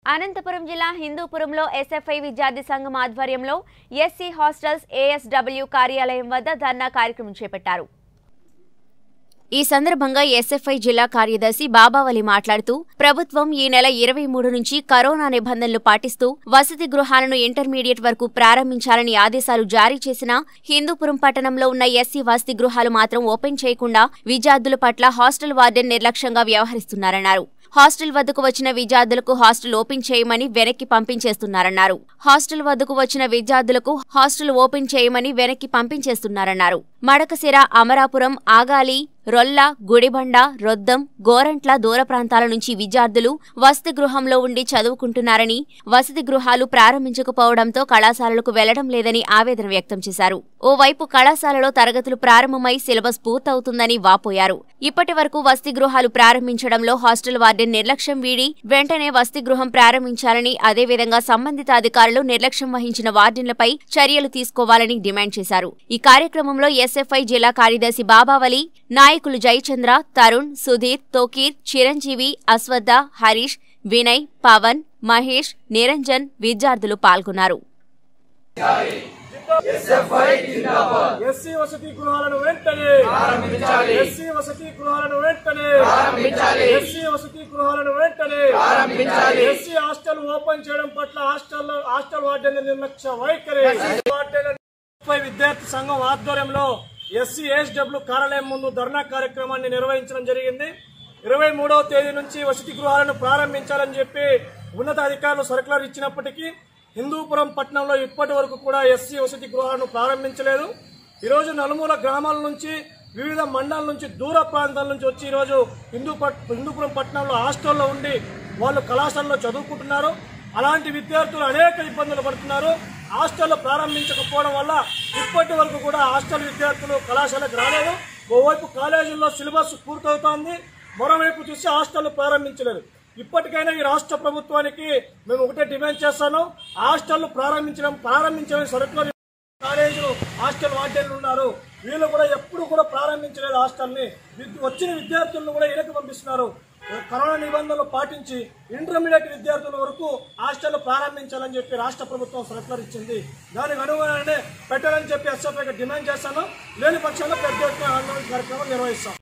అనంతపురం జిల్లా హిందూపురంలో ఎస్ఎఫ్ఐ విద్యార్థి సంఘం ఆధ్వర్యంలో ఎస్సీ హాస్టల్స్ ఏఎస్డబ్ల్యూ కార్యాలయం వద్ద ధర్నా కార్యక్రమం చేపట్టారు. ఈ సందర్భంగా ఎస్ఎఫ్ఐ జిల్లా కార్యదర్శి బాబావలి మాట్లాడుతూ ప్రభుత్వం ఈ నెల 23 నుంచి కరోనా నిబంధనలు పాటిస్తూ వసతి గృహాలను ఇంటర్మీడియట్ వరకు ప్రారంభించాలని ఆదేశాలు జారీ చేసినా హిందూపురం పట్టణంలో ఉన్న ఎస్సీ వసతి గృహాలు మాత్రం ఓపెన్ చేయకుండా విద్యార్థుల పట్ల హాస్టల్ వార్డెన్ నిర్లక్ష్యంగా వ్యవహరిస్తున్నారన్నారు. హాస్టల్ వద్దకు వచ్చిన విద్యార్థులకు హాస్టల్ ఓపెన్ చేయమని వెనక్కి పంపించేస్తున్నారన్నారు. హాస్టల్ వద్దకు వచ్చిన విద్యార్థులకు హాస్టల్ ఓపెన్ చేయమని వెనక్కి పంపించేస్తున్నారన్నారు. మడకశిర, అమరాపురం, ఆగాలి, రొల్ల, గుడిబండ, రొద్దం, గోరంట్ల దూర ప్రాంతాల నుంచి విద్యార్థులు వసతి గృహంలో ఉండి చదువుకుంటున్నారని, వసతి గృహాలు ప్రారంభించకపోవడంతో కళాశాలలకు వెళ్లడం లేదని ఆవేదన వ్యక్తం చేశారు. ఓవైపు కళాశాలలో తరగతులు ప్రారంభమై సిలబస్ పూర్తవుతుందని వాపోయారు. ఇప్పటి వరకు వసతి గృహాలు ప్రారంభించడంలో హాస్టల్ వార్డెన్ నిర్లక్ష్యం వీడి వెంటనే వసతి గృహం ప్రారంభించాలని, అదేవిధంగా సంబంధిత అధికారులు నిర్లక్ష్యం వహించిన వార్డెన్లపై చర్యలు తీసుకోవాలని డిమాండ్ చేశారు. ఈ కార్యక్రమంలో ఎస్ఎఫ్ఐ జిల్లా కార్యదర్శి బాబావలి, నాయకులు జయచంద్ర, తరుణ్, సుధీర్, తోకీర్, చిరంజీవి, అశ్వథ, హరీష్, వినయ్, పవన్, మహేష్, నిరంజన్ విద్యార్థులు పాల్గొన్నారు. ఎస్సీ వసతి గృహాలను వెంటనే ప్రారంభించాలి. ఎస్సీ వసతి గృహాలను వెంటనే ప్రారంభించాలి. ఎస్సీ వసతి గృహాలను వెంటనే ప్రారంభించాలి. ఎస్సీ హాస్టల్ ఓపెన్ చేయడం పట్ల హాస్టల్ వార్డెన్ల నిర్లక్ష్య వైఖరి. విద్యార్థి సంఘం ఆధ్వర్యంలో ఎస్సీ ఏఎస్డబ్ల్యూ కార్యాలయం ముందు ధర్నా కార్యక్రమాన్ని నిర్వహించడం జరిగింది. 23వ తేదీ నుంచి వసతి గృహాలను ప్రారంభించాలని చెప్పి ఉన్నతాధికారులు సర్కులర్ ఇచ్చినప్పటికీ హిందూపురం పట్టణంలో ఇప్పటి వరకు కూడా ఎస్సీ వసతి గృహాలను ప్రారంభించలేదు. ఈరోజు నలుమూల గ్రామాల నుంచి, వివిధ మండలాల నుంచి, దూర ప్రాంతాల నుంచి వచ్చి ఈరోజు హిందూపురం పట్టణంలో హాస్టల్లో ఉండి వాళ్ళు కళాశాలలో చదువుకుంటున్నారు. అలాంటి విద్యార్థులు అనేక ఇబ్బందులు పడుతున్నారు. హాస్టల్లో ప్రారంభించకపోవడం వల్ల ఇప్పటి వరకు కూడా హాస్టల్ విద్యార్థులు కళాశాలకు రాలేదు. ఓవైపు కాలేజీల్లో సిలబస్ పూర్తవుతోంది, మరోవైపు చూసి హాస్టల్ ప్రారంభించలేదు. ఇప్పటికైనా ఈ రాష్ట్ర ప్రభుత్వానికి మేము ఒకటే డిమాండ్ చేస్తాను. హాస్టల్ ప్రారంభించని సర్కులర్ కాలేజీలు హాస్టల్ వార్డెన్లు ఉన్నారు, వీళ్ళు కూడా ఎప్పుడు కూడా ప్రారంభించలేదు. హాస్టల్ని వచ్చిన విద్యార్థులను కూడా వెనక్కి పంపిస్తున్నారు. కరోనా నిబంధనలు పాటించి ఇంటర్మీడియట్ విద్యార్థుల వరకు హాస్టల్ ప్రారంభించాలని చెప్పి రాష్ట్ర ప్రభుత్వం సర్కులర్ ఇచ్చింది. దానికి అనుగుణంగానే పెట్టాలని చెప్పి ఎస్ఎఫ్ఐకి డిమాండ్ చేస్తాను. లేని పక్షంలో పెద్ద ఎత్తున ఆందోళన కార్యక్రమం నిర్వహిస్తాం.